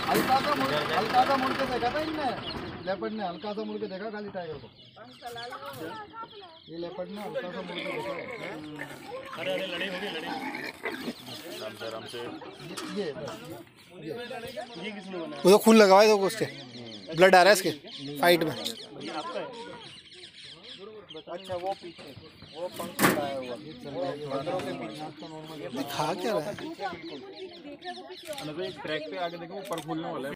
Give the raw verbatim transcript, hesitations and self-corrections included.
हल्का सा मुड़ हल्का सा मुड़ के देखा था इनने, लेपर्ड ने हल्का सा मुड़ के देखा खाली टाइगर को। ये लेपर्ड ने हल्का सा मुड़ के देखा। अरे अरे लड़ाई होगी लड़ाई आराम से आराम से। ये ये ये किसने बनाया? वो तो खून लगा हुआ है, तो उसके ब्लड आ रहा है इसके फाइट में। अच्छा वो पीछे वो पंख लगाया हुआ बंदरों के पीछे खा क्या रहा है? ट्रैक पे आगे देखो ऊपर फूलने वाला है।